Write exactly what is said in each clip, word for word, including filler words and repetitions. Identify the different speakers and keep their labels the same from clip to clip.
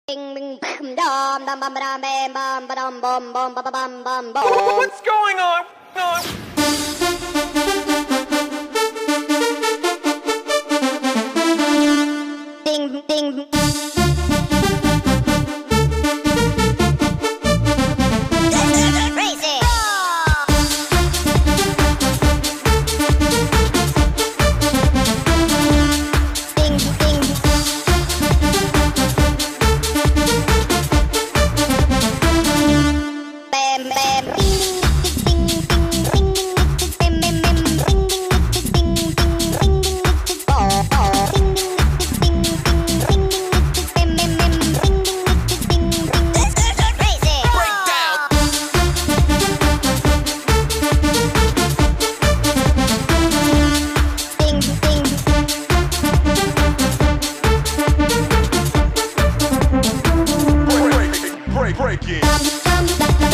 Speaker 1: Ding ding dum dum dum bum bum bum bum bum bum bum bum bum bum.
Speaker 2: What's going on?
Speaker 1: Ding ding. Crazy. Ding ding. Bam bam. Ding ding ding ding ding. Bam bam bam. Ding ding ding ding ding ding. Oh oh. Ding ding ding ding ding. Bam bam bam. Ding ding ding ding. Crazy.
Speaker 2: Breakdown.
Speaker 1: Ding ding.
Speaker 2: Break, break, break it.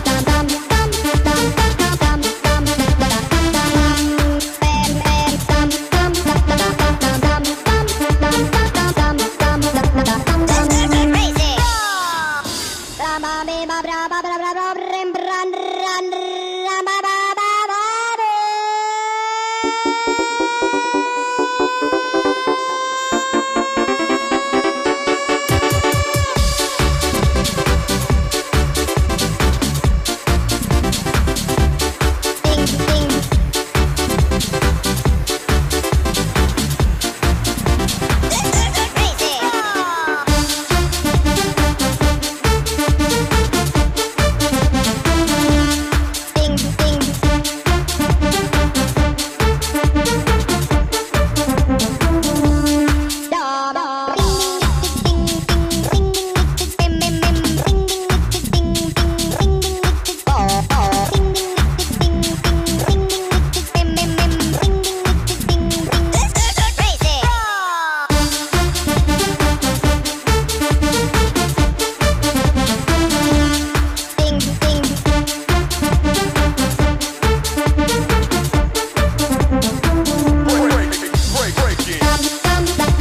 Speaker 2: Break, break, break it.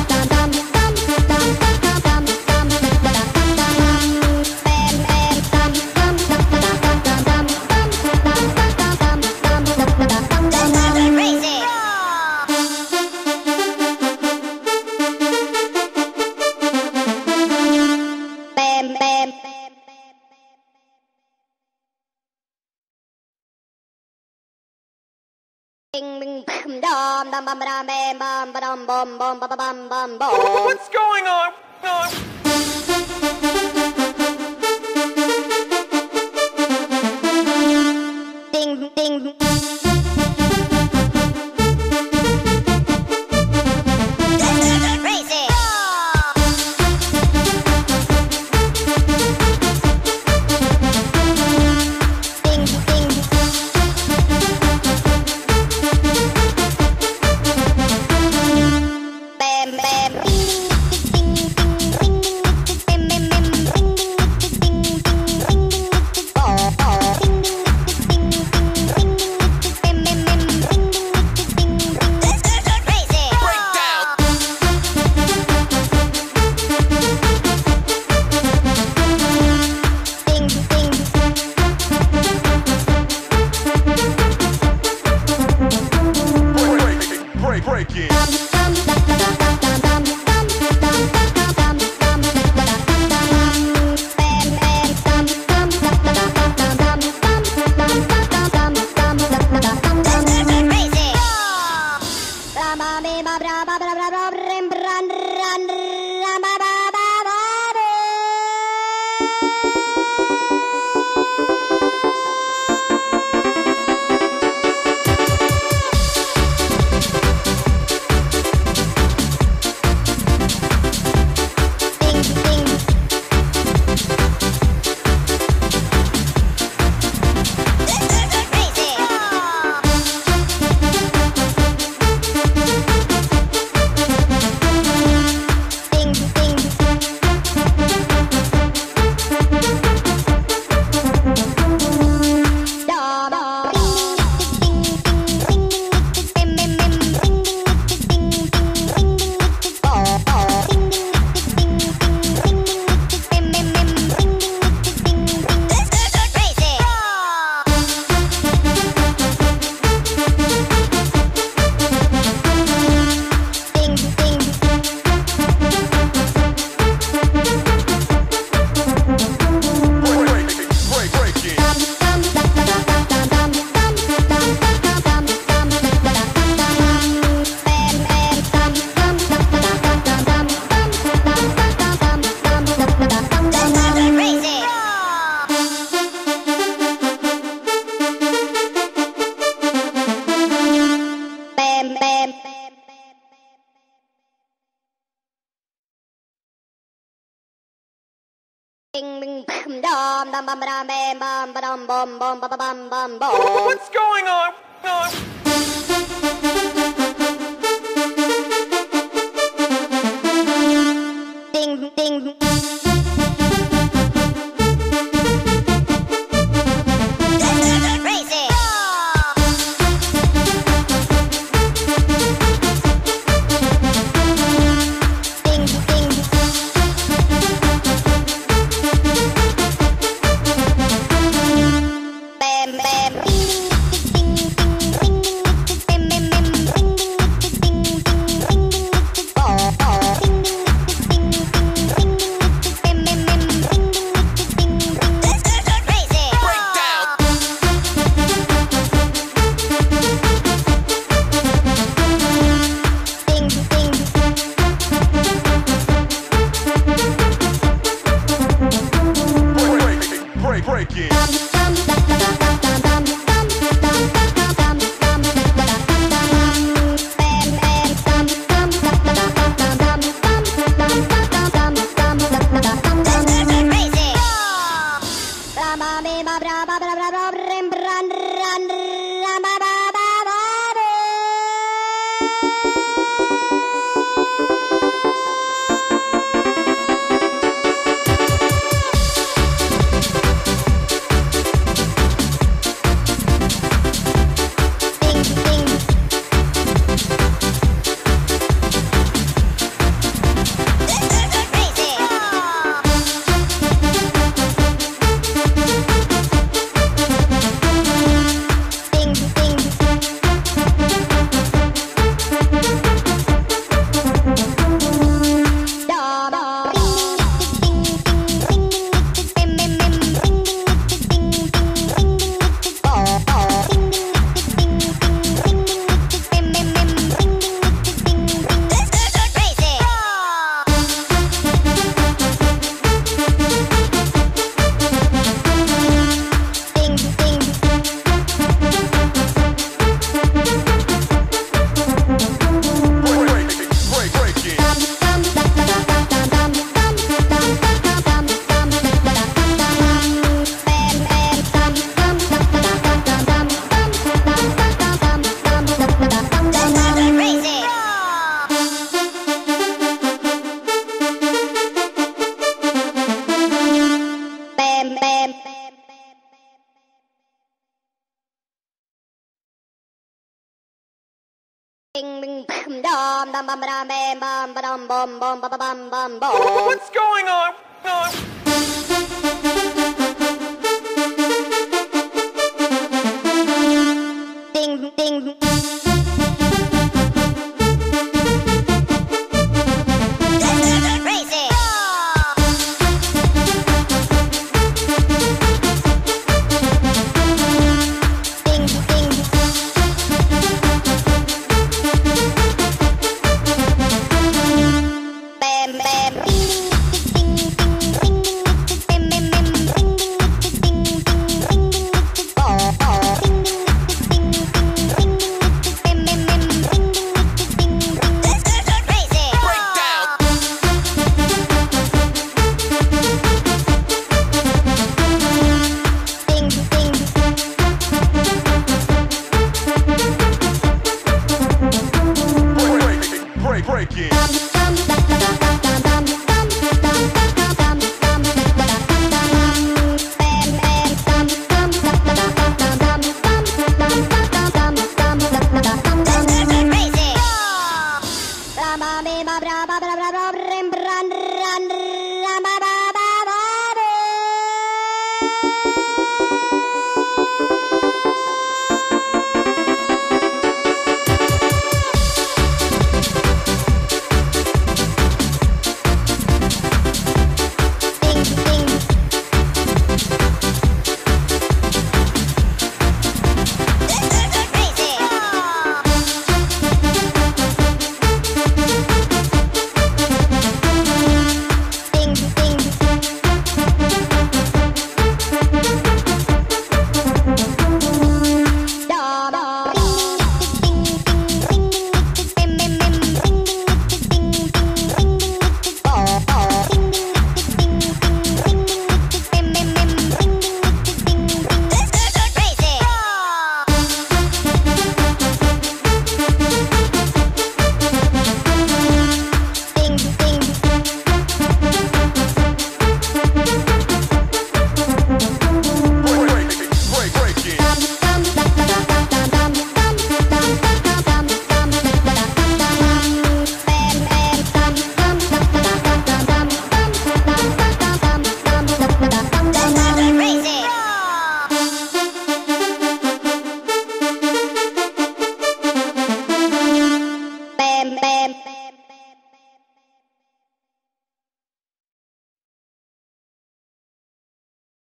Speaker 1: Bam bam. Ding ding dum dum bum bum bum bum bum bum bum bum bum bum.
Speaker 2: What's going on?
Speaker 1: Ding ding. Crazy. Ding ding. Bam bam. Ding ding ding ding ding. Ding ding dum dum bum dum bam bum ba dum bum bum ba ba bum bum bum.
Speaker 2: What's going on? on?
Speaker 1: Ding ding. Crazy. Ding ding. Bam bam. Ding ding ding ding ding. Bam bam bam. Ding ding ding ding ding ding. Oh oh. Ding ding ding ding ding ding. Bam bam bam. Ding ding ding ding. Crazy.
Speaker 2: Breakdown.
Speaker 1: Ding ding.
Speaker 2: Break, break, break it. Break, break, break it.
Speaker 1: Bam bam. Ding ding dum dum bum dum bam bum ba dum bum bum ba ba bum bum bum.
Speaker 2: What's going on? on?
Speaker 1: Ding ding. Crazy. Ding ding. Bam bam. Ding ding ding ding ding. Bam bam bam. Ding ding ding ding ding. Oh oh. Ding ding ding ding ding.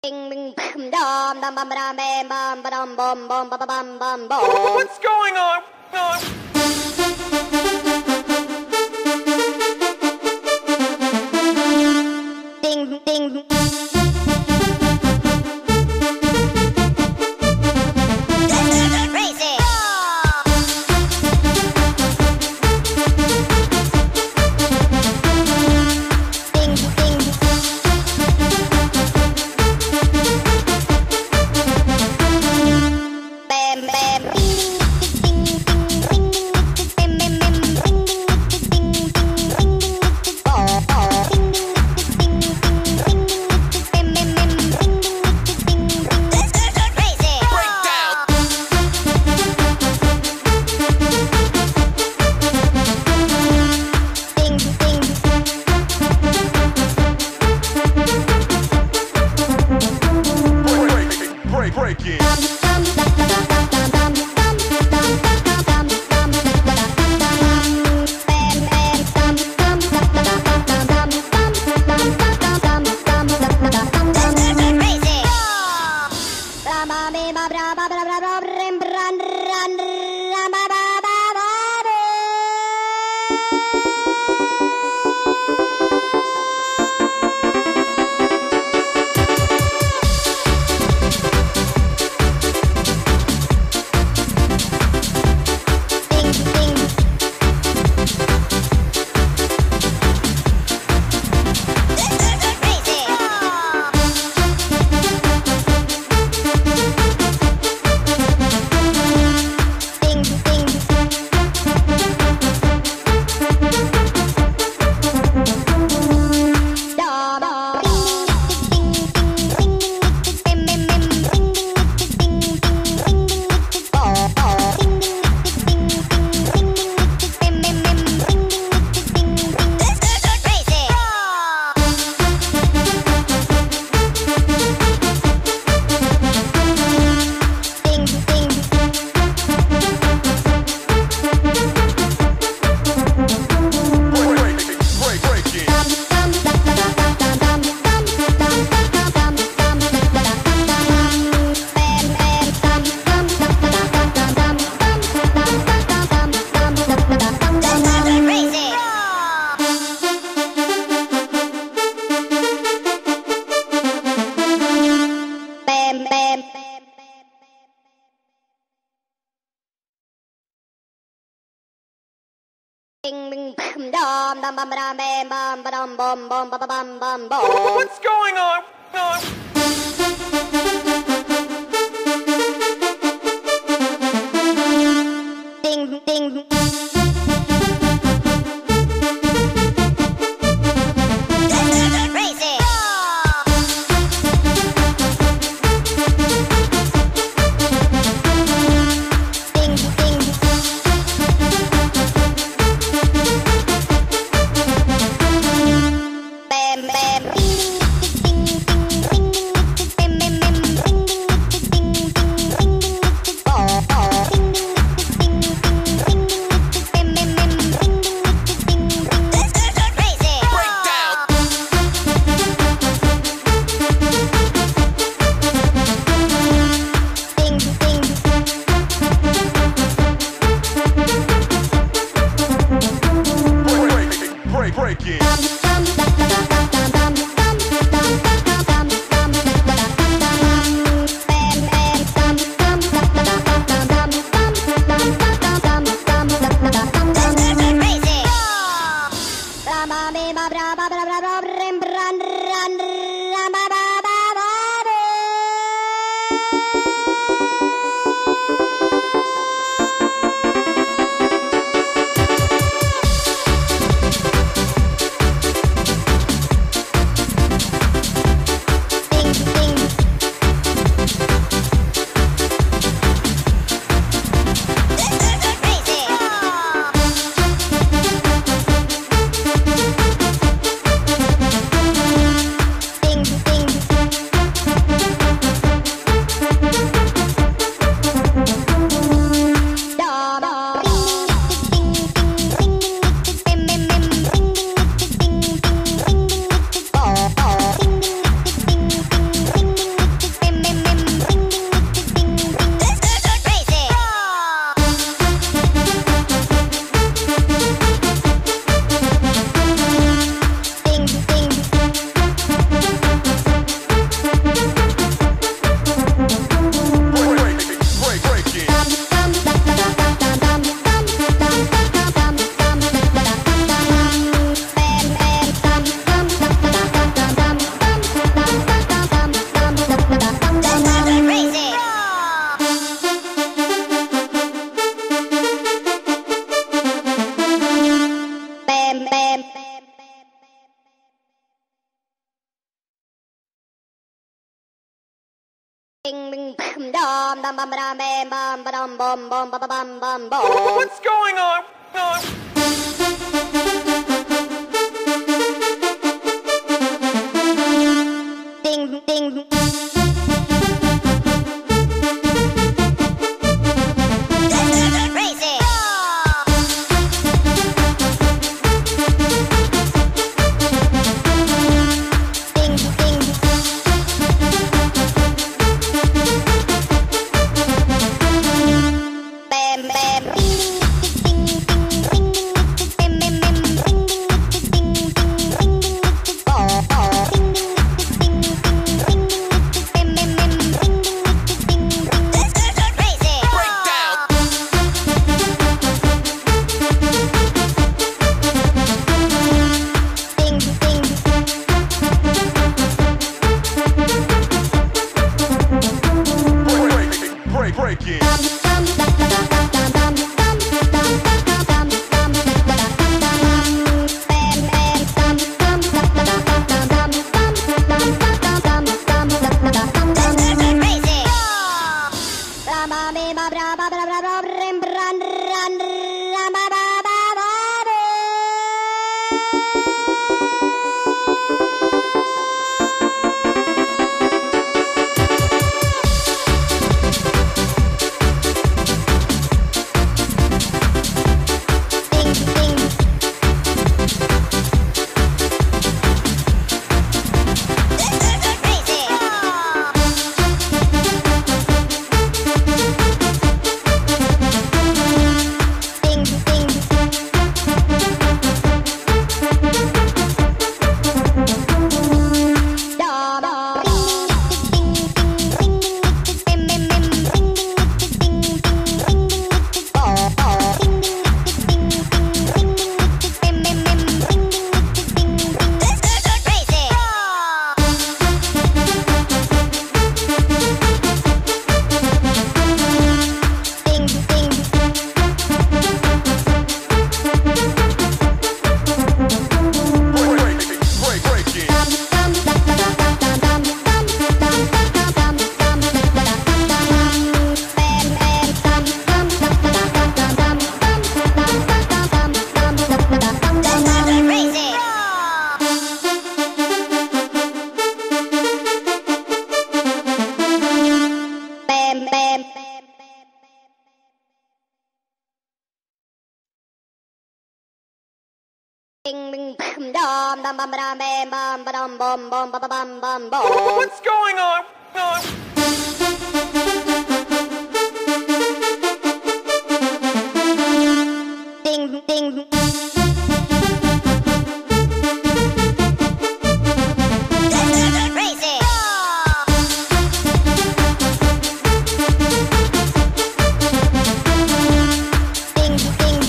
Speaker 1: ding ding dum dum dum bum bum bam bum bum bum bum bum bum bum.
Speaker 2: What's going on? on?
Speaker 1: Ding ding. Crazy. Ding ding. Bam bam. Ding ding ding ding ding. Bam bam bam. Ding ding ding ding ding ding. Oh oh. Ding ding ding ding ding ding. Bam bam bam. Ding ding ding ding. Crazy.
Speaker 2: Breakdown.
Speaker 1: Ding ding.
Speaker 2: Break, break, break it. Break, break, break it.
Speaker 1: Bam bam. Ding ding dum dum dum bum bum bam bum bum bum bum bum bum bum.
Speaker 2: What's going on? on?
Speaker 1: Ding ding. Crazy. Ding ding. Bam bam. Ding ding ding ding ding. Bam bam bam. Ding ding ding ding ding ding. Oh oh. Ding ding ding ding ding ding. Bam bam bam. Ding ding ding ding. Crazy.
Speaker 2: Breakdown.
Speaker 1: Ding ding.
Speaker 2: Break, break, break it.
Speaker 1: dum dum bum dum bam bum ba dum bum bum ba ba bum bum bum.
Speaker 2: What's going on? on?
Speaker 1: Ding ding. Crazy. Ding ding. Bam bam. Ding ding ding ding ding ding ding bam bam bam. Ding ding ding ding ding ding ding oh oh. Ding ding ding ding ding ding ding bam bam bam. Ding ding ding ding ding. Crazy.
Speaker 2: Breakdown.
Speaker 1: Ding ding.
Speaker 2: Break, break, break in. Break, break, break in.
Speaker 1: Bam bam. Ding ding dum dum bum dum bam bum ba dum bum bum ba ba bum bum bum.
Speaker 2: What's going on? on?
Speaker 1: Ding ding. Crazy. Ding ding.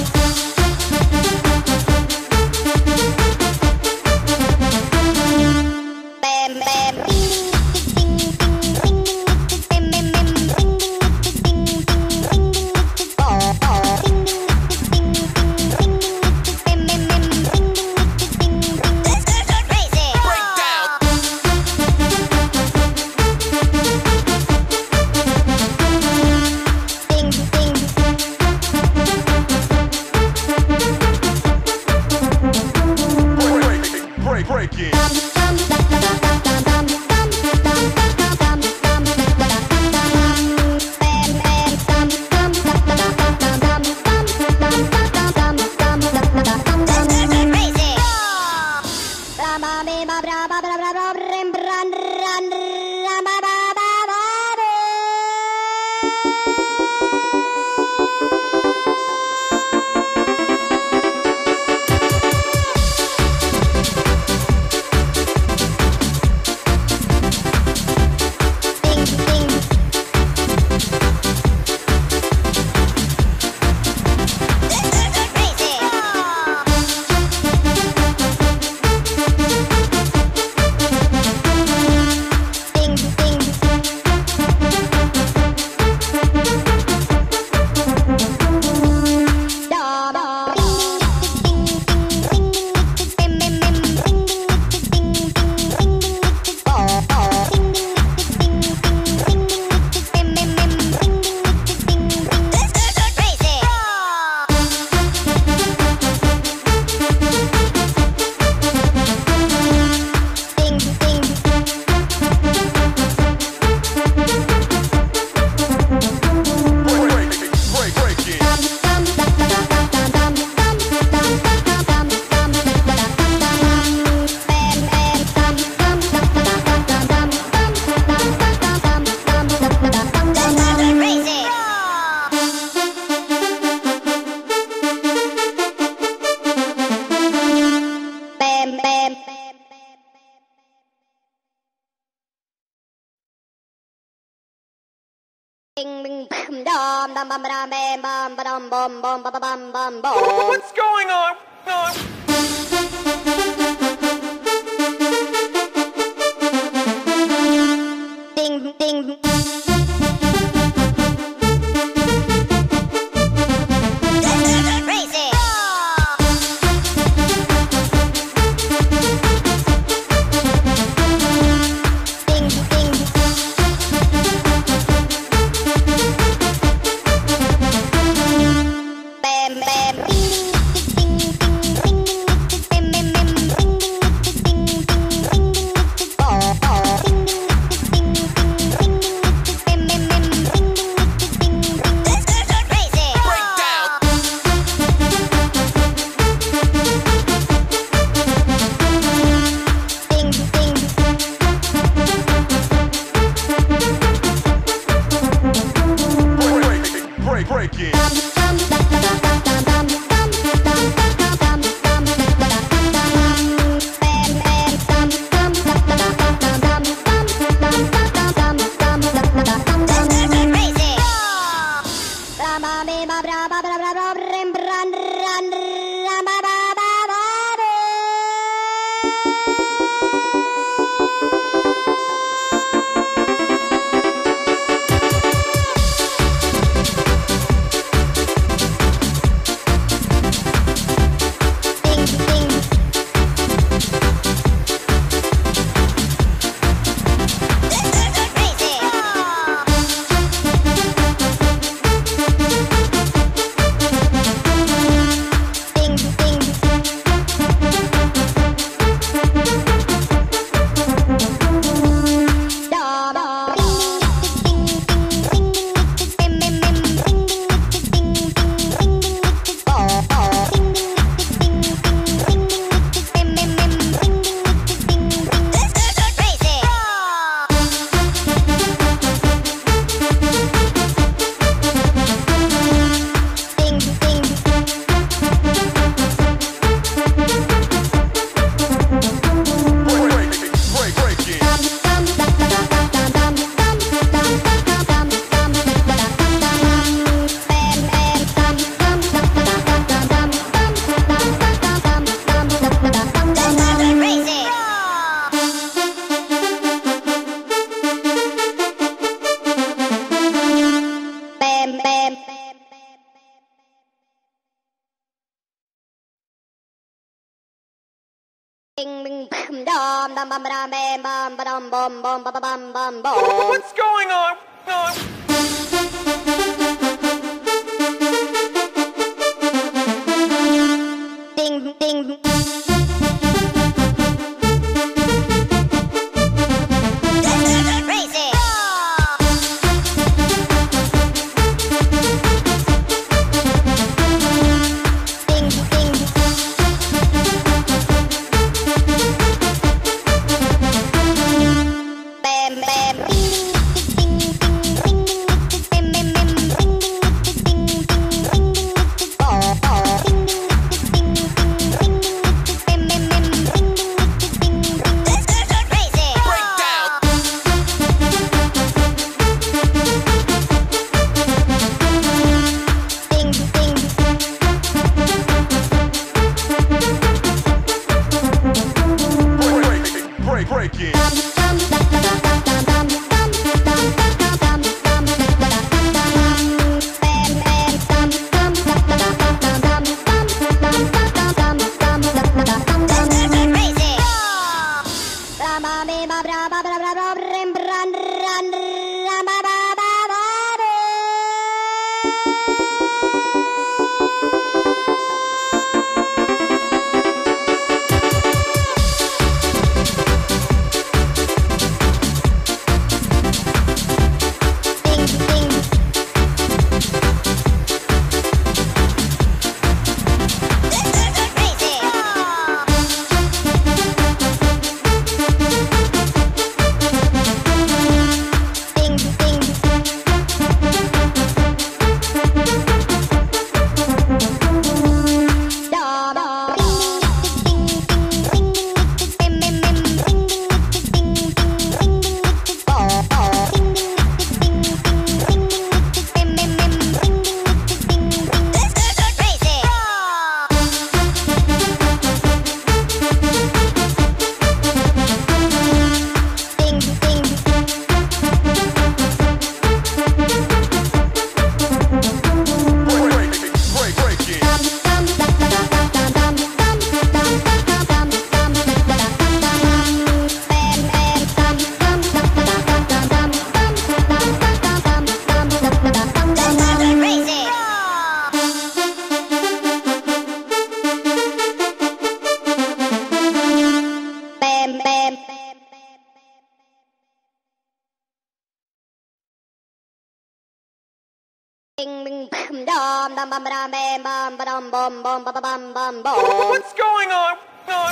Speaker 1: Bam bam. Ding ding ding ding ding ding bam bam bam. Ding ding ding ding ding ding oh oh. Ding ding ding ding ding ding bam bam bam. Ding ding ding ding. Crazy.
Speaker 2: Breakdown.
Speaker 1: Ding ding.
Speaker 2: Break, break, break in.
Speaker 1: Crazy. dum dum bum dum bam bum ba dum bum bum ba ba bum bum bum.
Speaker 2: What's going on? on?
Speaker 1: Ding ding. Crazy. Ding ding. Bam bam. Ding ding ding ding ding. Bam bam bam. Ding ding ding ding ding ding. Oh oh. Ding ding ding ding ding ding. Bam bam bam. Ding ding ding ding ding. Crazy.
Speaker 2: Breakdown.
Speaker 1: Ding ding.
Speaker 2: Break, break, break it. Break, break, break it.
Speaker 1: Bam bam. Ding ding dum dum bum dum bam bum ba dum bum bum ba ba bum bum bum.
Speaker 2: What's going on? on?
Speaker 1: Ding ding. Crazy. Ding ding. Bam bam. Ding ding ding ding ding. Bam bam bam. Ding ding ding ding ding ding. Oh oh. Ding ding ding ding ding ding. Bam bam bam. Ding ding ding ding. Crazy.
Speaker 2: Breakdown.
Speaker 1: Ding ding.
Speaker 2: Break, break, break it.
Speaker 1: Crazy. dum dum bum dum bam bum ba dum bum bum ba ba bum bum bum.
Speaker 2: What's going on? on?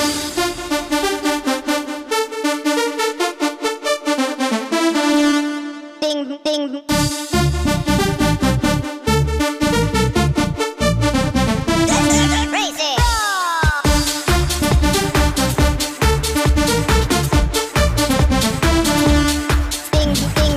Speaker 1: Ding ding. Crazy. Ding ding.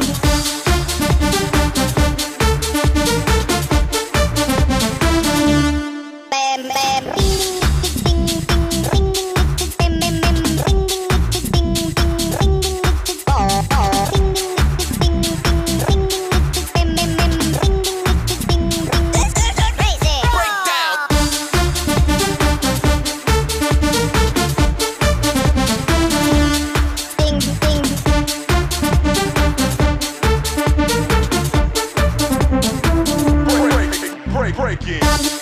Speaker 1: Bam bam. Ding ding ding ding ding. Bam bam bam. Ding ding ding ding ding. Oh oh. Ding ding ding ding ding. Bam bam bam. Ding ding ding ding. Crazy.
Speaker 2: Breakdown.
Speaker 1: Ding ding.
Speaker 2: Break, break, break it.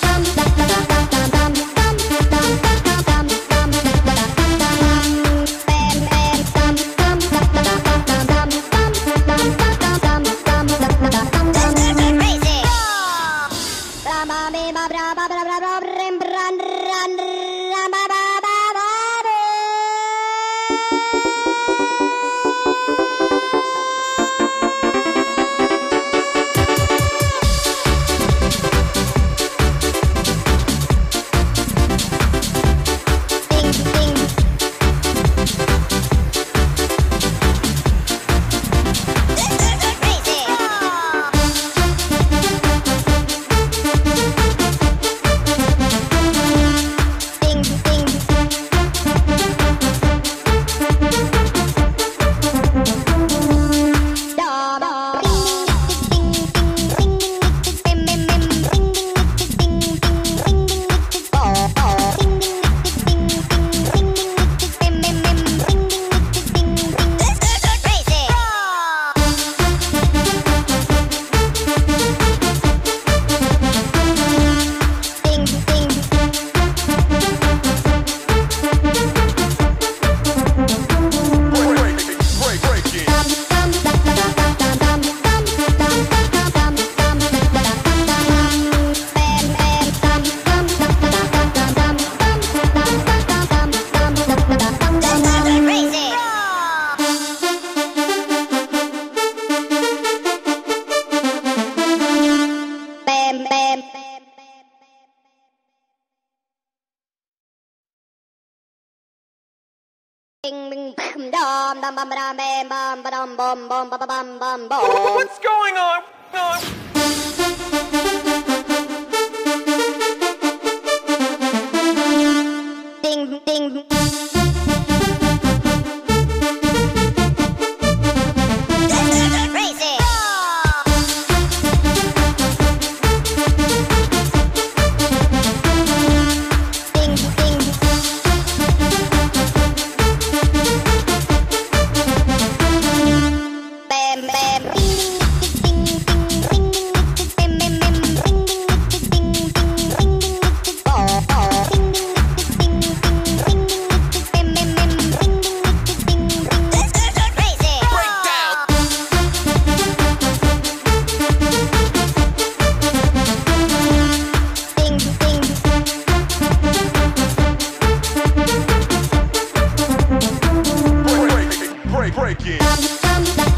Speaker 2: Break, break, break it.
Speaker 1: Bam bam. Ding ding dum dum dum bum dum bam bum ba dum bum bum ba ba bum bum bum.
Speaker 2: What's going on? on?
Speaker 1: Ding ding. Crazy. Ding ding. Bam bam. Ding ding ding ding. Bam bam bam. Ding ding ding ding. Oh oh. Ding ding ding ding. Bam bam bam. Ding ding ding. Crazy.
Speaker 2: Breakdown.
Speaker 1: Ding ding.
Speaker 2: Break, break, break it.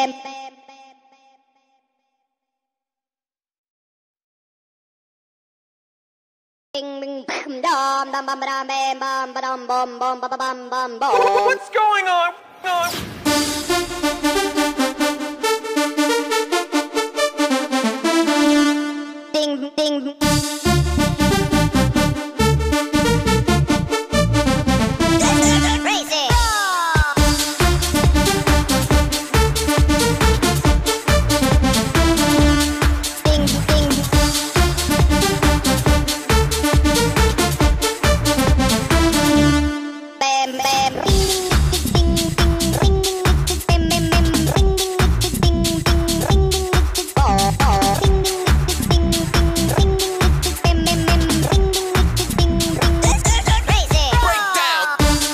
Speaker 1: Bing bing bam dum dum bum dum bam bum ba dum bum bum ba ba bum bum bum.
Speaker 2: What's going on? on?
Speaker 1: Ding ding. Crazy. Ding ding. Bam bam. Ding ding ding ding. Bam bam bam. Ding ding ding ding ding. Oh oh. Ding ding ding ding ding. Bam bam bam. Ding ding ding ding. Crazy.
Speaker 2: Breakdown.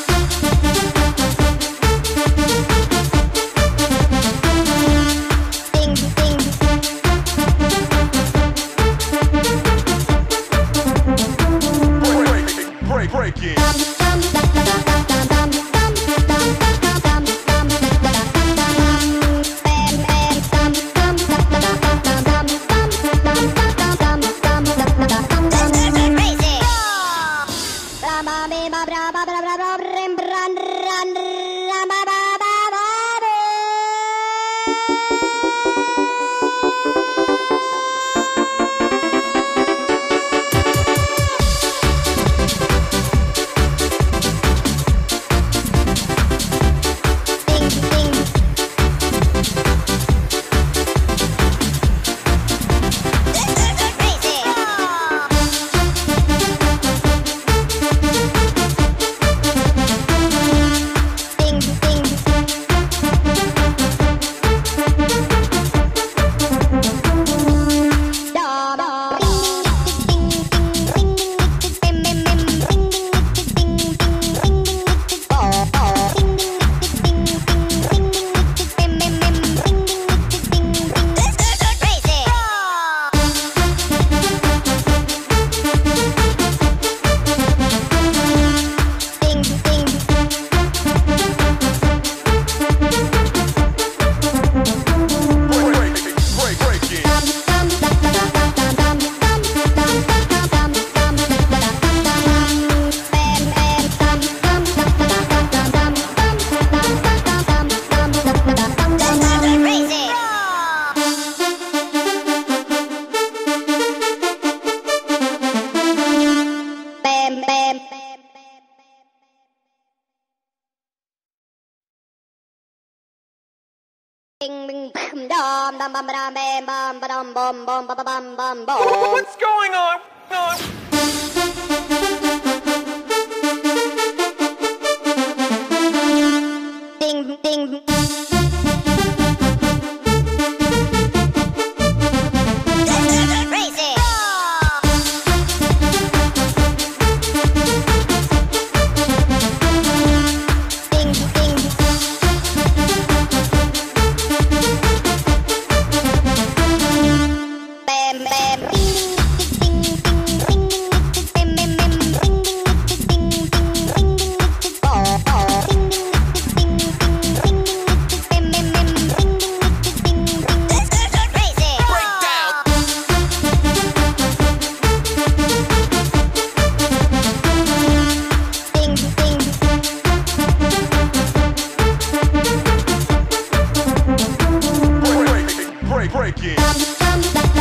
Speaker 1: Ding ding.
Speaker 2: Break, break, break it. Break, break, break it.
Speaker 1: Bam bam. Bing bing bam dum dum bum dum bam bum ba dum bum bum ba ba bum bum bum.
Speaker 2: What's going on? on?
Speaker 1: Ding ding. Crazy. Ding ding. Bam bam. Ding ding ding ding. Bam bam bam. Ding ding ding ding. Oh oh. Ding ding ding ding. Bam bam bam. Ding ding ding. Crazy.
Speaker 2: Breakdown.
Speaker 1: Ding ding.
Speaker 2: Break, break, break it.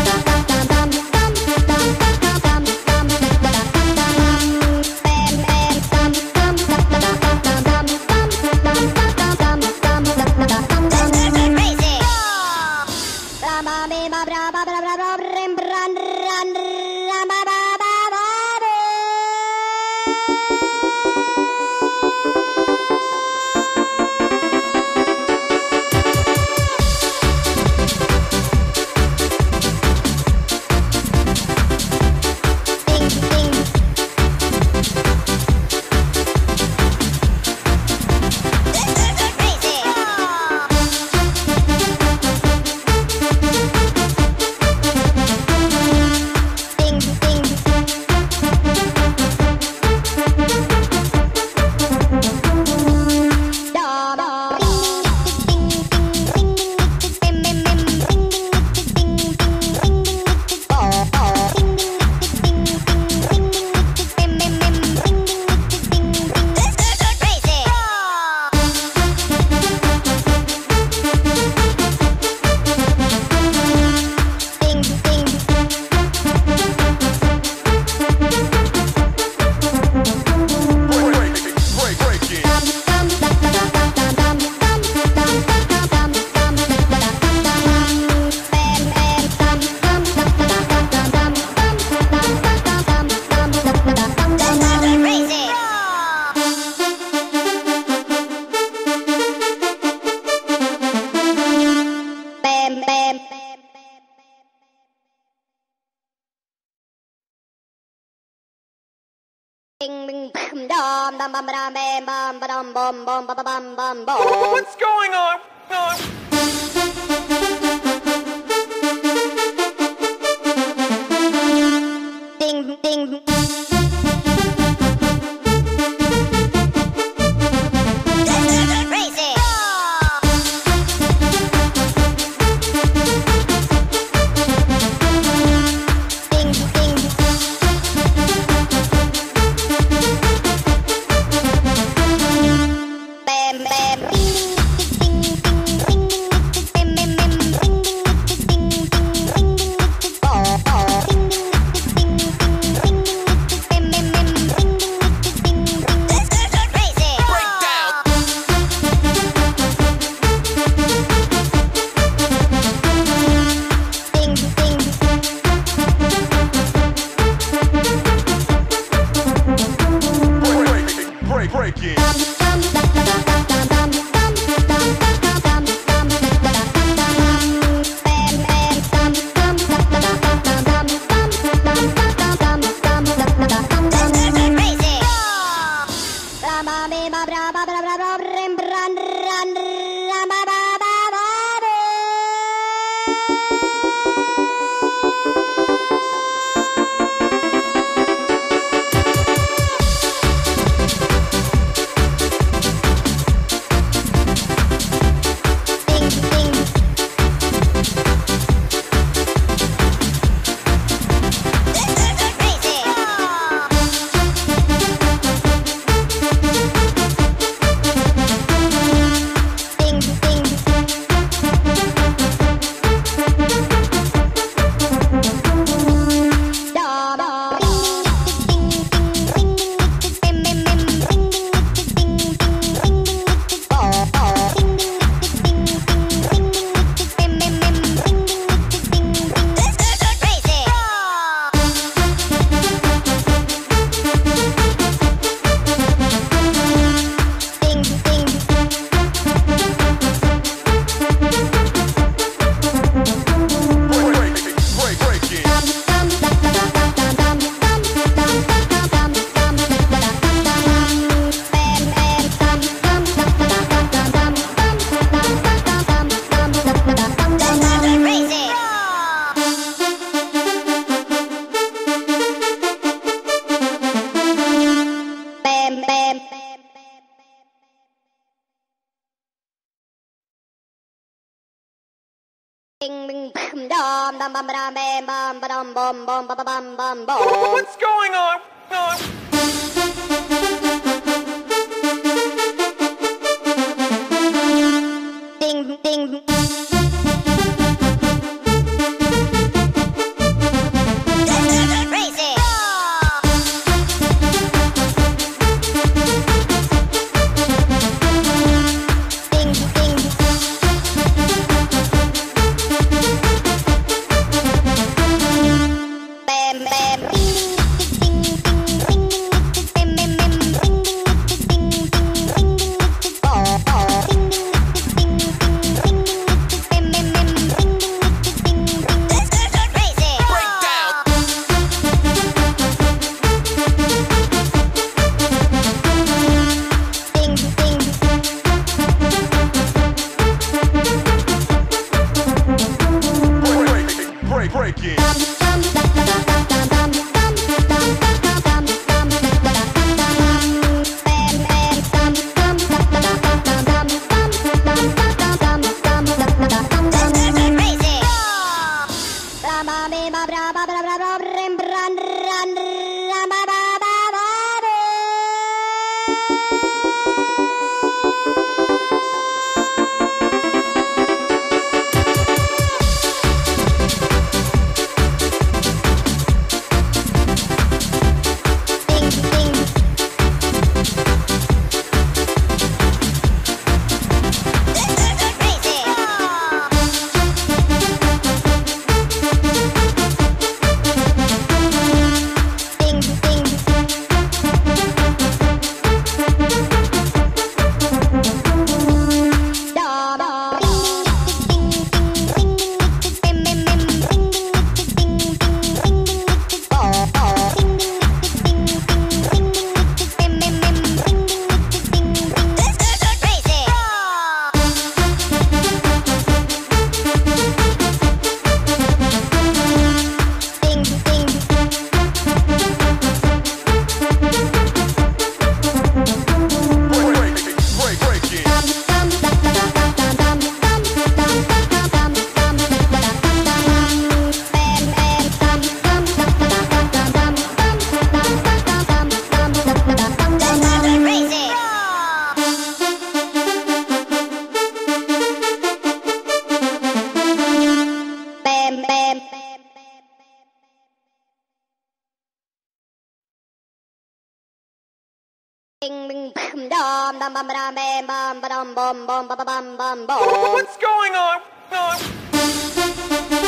Speaker 2: What's going on? on?
Speaker 1: Ding, ding. Crazy. Ding, ding. Bam, bam. Ding, ding, ding, ding, ding. Bam, bam, bam. Ding, ding, ding, ding, ding, ding. Oh, oh. Ding, ding, ding, ding, ding. Bam, bam, bam. Ding, ding, ding, ding. Crazy.
Speaker 2: Breakdown.
Speaker 1: Ding, ding.
Speaker 2: Break, break, break it. Break, break, break it.
Speaker 1: Bam, bam. Bing, bing, bam, dum, dum, bum, ba-dum, bam, bum, ba-dum, bum, bum, ba, ba, bum, bum, bum.
Speaker 2: What's going on? on?
Speaker 1: Ding, ding. Crazy. Ding, ding. Bam, bam. Ding, ding, ding, ding, ding. Bam, bam, bam. Ding, ding, ding, ding, ding, ding. Oh, oh. Ding, ding, ding, ding, ding. dum dum bum dum bam bum ba dum bum bum ba ba bum bum bum.
Speaker 2: What's going on? on?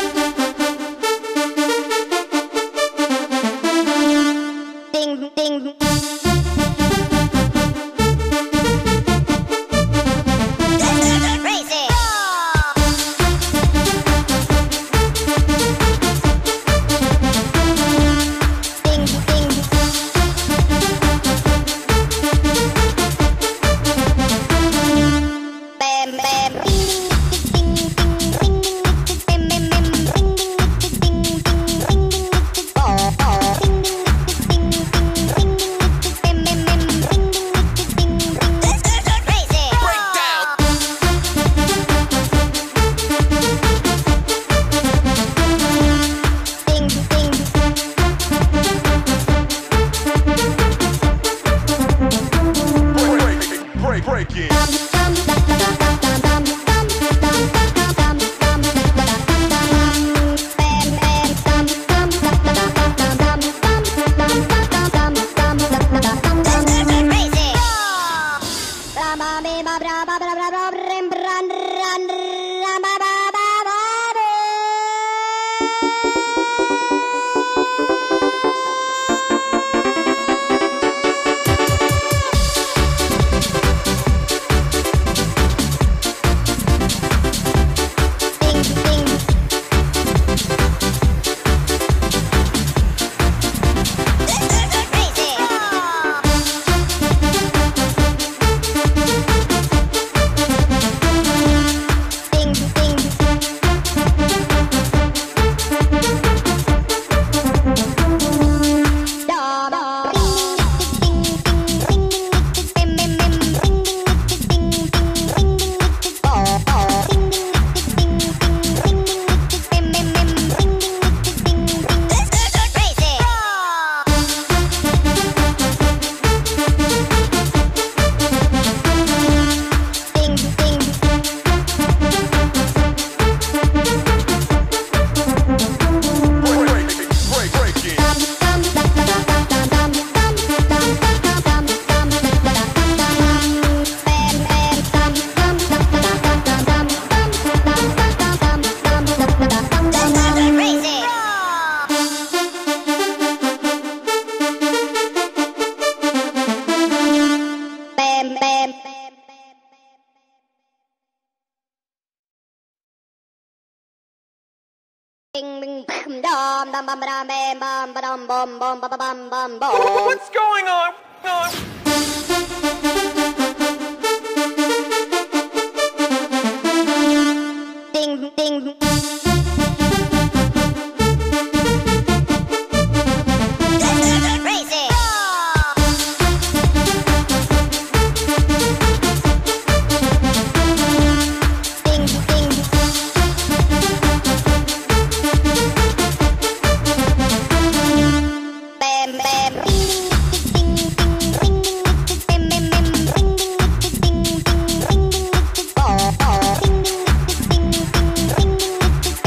Speaker 1: Ding ding. Crazy. Ding ding. Bam bam. Ding ding ding ding ding. Bam bam bam. Ding ding ding ding ding ding. Oh oh. Ding ding ding ding ding ding. Bam bam bam. Ding ding ding ding. Crazy.
Speaker 2: Breakdown.
Speaker 1: Ding ding.
Speaker 2: Break, break, break it. Break, break, break it.
Speaker 1: Bam bam. Ding ding dum dum bum dum bam bum ba dum bum bum ba ba bum bum bum.
Speaker 2: What's going on? on?
Speaker 1: Ding ding. Crazy. Ding ding. Bam bam. Ding ding ding ding ding. Bam bam bam. Ding ding ding ding ding ding. Oh oh. Ding ding ding ding ding.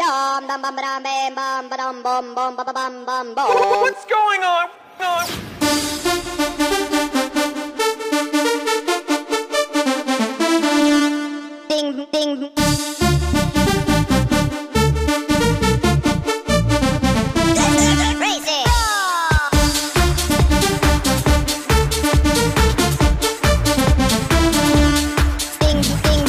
Speaker 1: dum dum bum dum bam bum ba dum bum bum ba ba bum bum bum.
Speaker 2: What's going on? on?
Speaker 1: Ding ding. Crazy. Ding ding.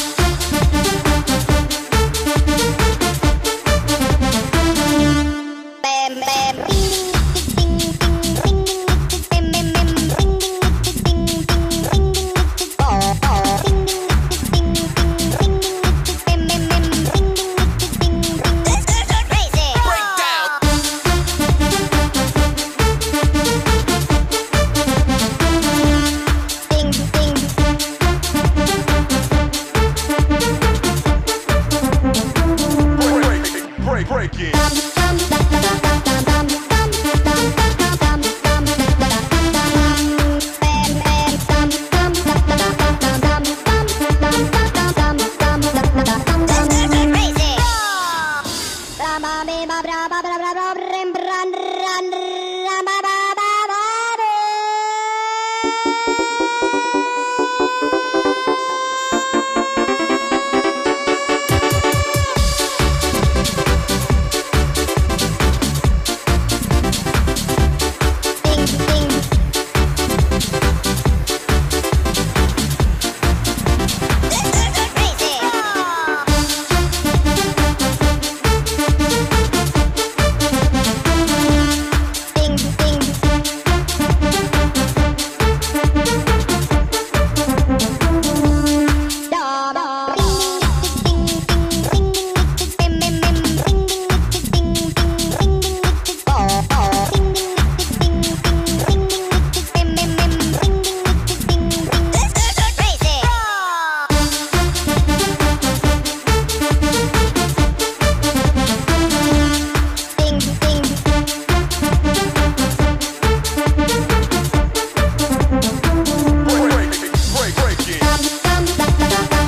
Speaker 1: Bam bam. Ding ding ding ding ding. Bam bam bam. Ding ding ding ding ding ding. Oh oh. Ding ding ding ding ding ding. Bam bam bam. Ding ding ding ding. Crazy.
Speaker 2: Breakdown.
Speaker 1: Ding ding.
Speaker 2: Break, break, break it. Break, break, break it.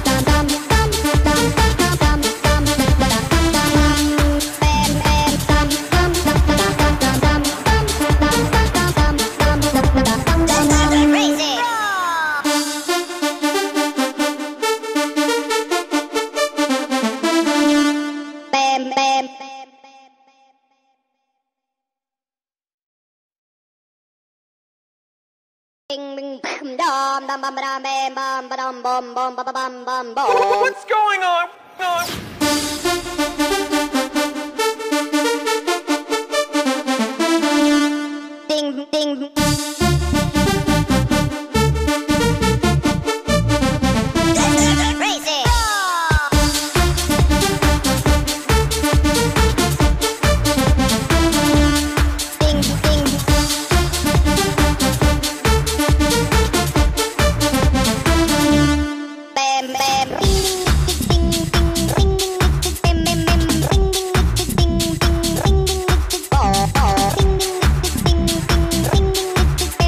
Speaker 1: Bam bam. Ding ding dum dum bum dum bam bum ba dum bum bum ba ba bum bum bum.
Speaker 2: What's going on? on?
Speaker 1: Ding ding. Crazy. Ding ding. Bam bam. Ding ding ding ding ding. Bam bam bam. Ding ding ding ding ding ding. Oh oh. Ding ding ding ding ding. Bam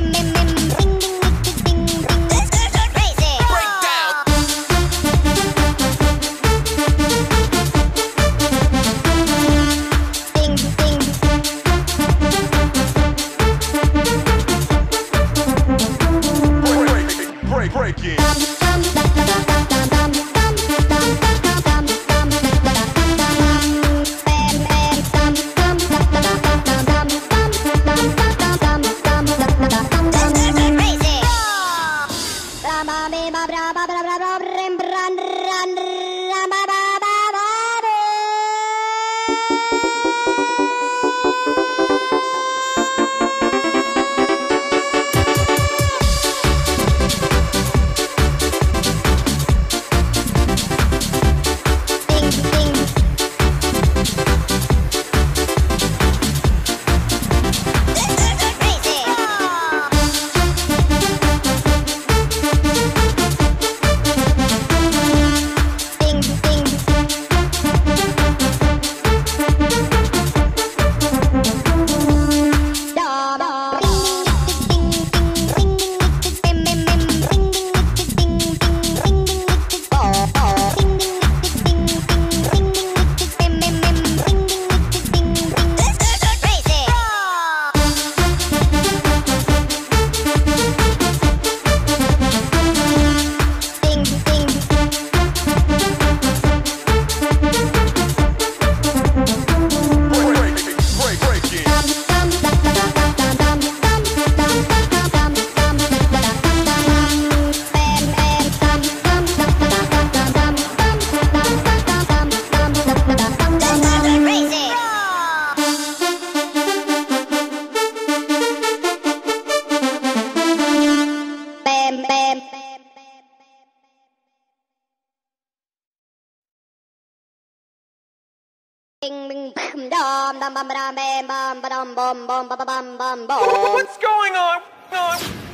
Speaker 1: ding ding bam dum dum bum ba dum bam bam ba dum bum bum ba ba bum bum bum.
Speaker 2: What's going on? on?